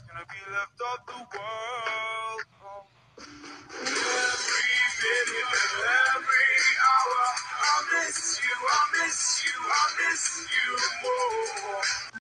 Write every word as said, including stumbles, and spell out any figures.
gonna be left of the world. Every minute and every hour, I miss you, I miss you, I miss you more.